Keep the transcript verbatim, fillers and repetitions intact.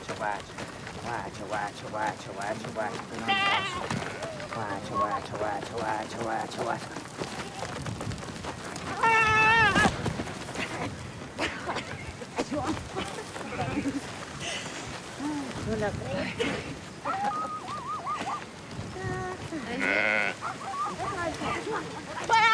guacho, guacho, guacho, guacho, guacho, guacho, que no paso. Guacho, guacho, guacho, guacho, guacho, guacho. No la creo.